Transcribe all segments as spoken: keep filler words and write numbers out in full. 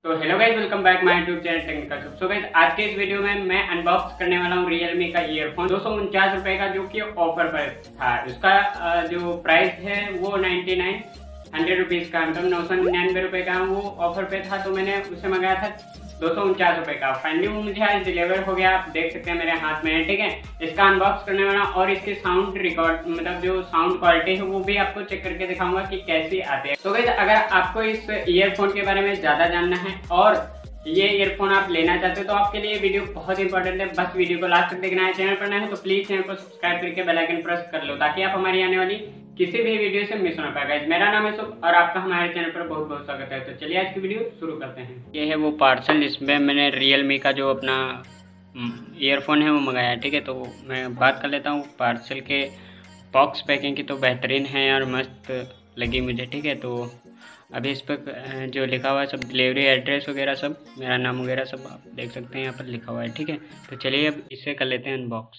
तो hello guys, welcome back my YouTube channel technical tips. So guys, आज के इस वीडियो में मैं अनबॉक्स करने वाला हूँ रियलमी का ईयरफोन दो सौ उनचास रुपए का, जो कि ऑफर पर था। उसका जो प्राइस है वो नाइन्टी नाइन हंड्रेड रुपीज का, मतलब नौ सौ निन्यानवे रुपए का वो ऑफर पे था। तो मैंने उसे मंगाया था दो सौ उनचास रुपए का। फाइनली वो मुझे आज डिलीवर हो गया। आप देख सकते हैं मेरे हाथ में है, ठीक है। इसका अनबॉक्स करने वाला और इसके साउंड रिकॉर्ड मतलब जो साउंड क्वालिटी है वो भी आपको चेक करके दिखाऊंगा कि कैसी आती है। तो गाइस, अगर आपको इस ईयरफोन के बारे में ज्यादा जानना है और ये ईयरफोन आप लेना चाहते हो तो आपके लिए वीडियो बहुत इंपॉर्टेंट है। बस वीडियो को लास्ट तक देखना है। चैनल पर नए हो तो प्लीज चैनल को सब्सक्राइब करके बेल आइकन प्रेस कर लो, ताकि आप हमारी आने वाली किसी भी वीडियो से मिस ना पाएगा। मेरा नाम है शुभ और आपका हमारे चैनल पर बहुत बहुत स्वागत है। तो चलिए आज की वीडियो शुरू करते हैं। ये है वो पार्सल जिसमें मैंने रियलमी का जो अपना ईयरफोन है वो मंगाया है, ठीक है। तो मैं बात कर लेता हूँ पार्सल के बॉक्स पैकिंग की। तो बेहतरीन है यार, मस्त लगी मुझे, ठीक है। तो अभी इस पर जो लिखा हुआ है सब डिलीवरी एड्रेस वगैरह सब, मेरा नाम वगैरह सब आप देख सकते हैं यहाँ पर लिखा हुआ है, ठीक है। तो चलिए अब इसे कर लेते हैं अनबॉक्स।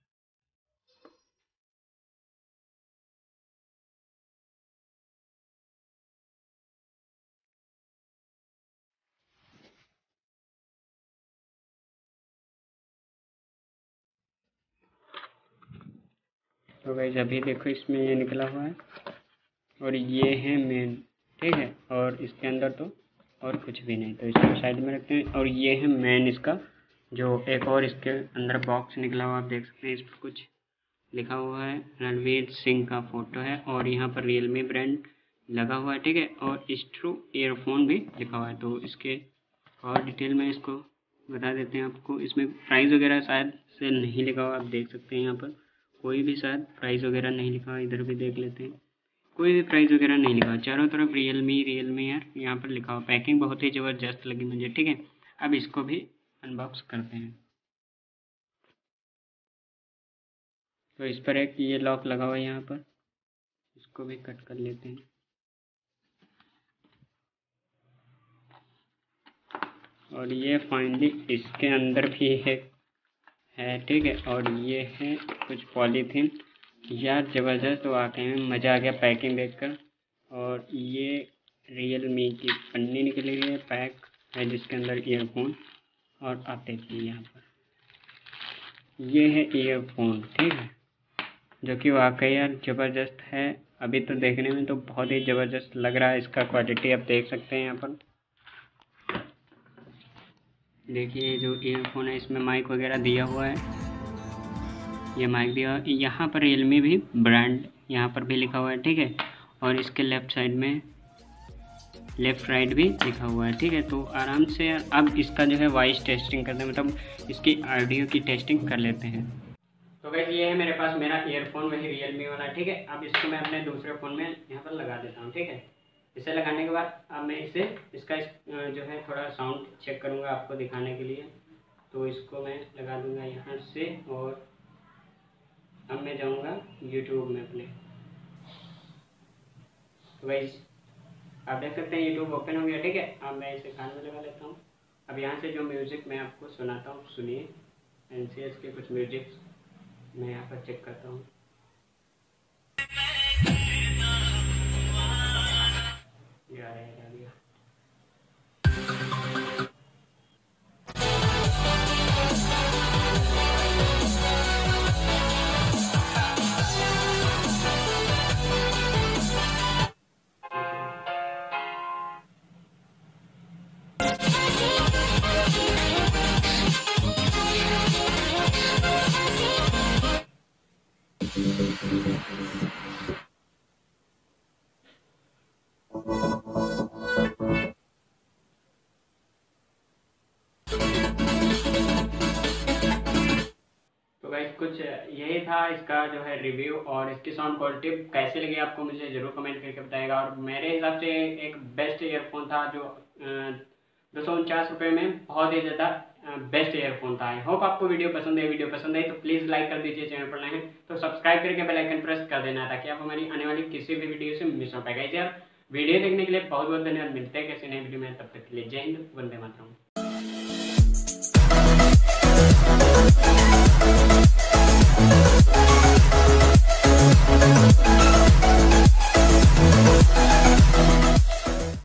तो गाइस अभी देखो इसमें ये निकला हुआ है और ये है मेन, ठीक है। और इसके अंदर तो और कुछ भी नहीं, तो इसको साइड में रखते हैं। और ये है मेन इसका, जो एक और इसके अंदर बॉक्स निकला हुआ आप देख सकते हैं। इस पर कुछ लिखा हुआ है, रणवीर सिंह का फोटो है और यहाँ पर रियलमी ब्रांड लगा हुआ है, ठीक है। और स्ट्रू ईयरफोन भी लिखा हुआ है। तो इसके और डिटेल में इसको बता देते हैं आपको। इसमें प्राइस वगैरह शायद से नहीं लिखा हुआ, आप देख सकते हैं यहाँ पर कोई भी शायद प्राइस वगैरह नहीं लिखा हुआ। इधर भी देख लेते हैं, कोई भी प्राइस वगैरह नहीं लिखा। चारों तरफ रियलमी रियलमी यार यहाँ पर लिखा हुआ। पैकिंग बहुत ही ज़बरदस्त लगी मुझे, ठीक है। अब इसको भी अनबॉक्स करते हैं। तो इस पर एक ये लॉक लगा हुआ है यहाँ पर, इसको भी कट कर लेते हैं। और ये फाइनली इसके अंदर भी है, है ठीक है। और ये है कुछ पॉलीथीन यार, ज़बरदस्त वाकई में मज़ा आ गया पैकिंग देखकर। और ये रियलमी की पन्नी निकली हुई है, पैक है जिसके अंदर ईयरफोन और आते थे यहाँ पर। ये है ईयरफोन, ठीक है, जो कि वाकई यार ज़बरदस्त है। अभी तो देखने में तो बहुत ही ज़बरदस्त लग रहा है। इसका क्वालिटी आप देख सकते हैं यहाँ पर। देखिए जो ईयरफोन है इसमें माइक वगैरह दिया हुआ है, ये माइक दिया हुआ है। यहाँ पर रियलमी भी ब्रांड यहाँ पर भी लिखा हुआ है, ठीक है। और इसके लेफ़्ट साइड में लेफ़्ट राइट भी लिखा हुआ है, ठीक है। तो आराम से अब इसका जो है वॉइस टेस्टिंग करते हैं, मतलब इसकी ऑडियो की टेस्टिंग कर लेते हैं। तो गाइस ये है मेरे पास मेरा ईयरफोन, वही रियलमी वाला, ठीक है। अब इसको मैं अपने दूसरे फ़ोन में यहाँ पर लगा देता हूँ, ठीक है। इसे लगाने के बाद अब मैं इसे इसका इस, जो है थोड़ा साउंड चेक करूँगा आपको दिखाने के लिए। तो इसको मैं लगा दूँगा यहाँ से और अब मैं जाऊँगा यूट्यूब में अपने। तो गाइस आप देख सकते हैं यूट्यूब ओपन हो गया, ठीक है। अब मैं इसे कान में लगा लेता हूँ। अब यहाँ से जो म्यूज़िक मैं आपको सुनाता हूँ सुनिए। एन सी एस के कुछ म्यूजिक मैं यहाँ पर चेक करता हूँ। कुछ यही था इसका जो है रिव्यू। और इसकी साउंड क्वालिटी कैसी लगी आपको मुझे ज़रूर कमेंट करके बताएगा। और मेरे हिसाब से एक बेस्ट ईयरफोन था, जो दो सौ उनचास रुपये में बहुत ही ज़्यादा बेस्ट ईयरफोन था। आई होप आपको वीडियो पसंद है। वीडियो पसंद है तो प्लीज़ लाइक कर दीजिए, चैनल पर नए हैं तो सब्सक्राइब करके बेल आइकन प्रेस कर देना, ताकि आप हमारी आने वाली किसी भी वीडियो से मिस हो पाएगा। यार वीडियो देखने के लिए बहुत बहुत धन्यवाद। मिलते हैं किसी नए वीडियो में, तब तक के लिए जय हिंद, वंदे मातरम।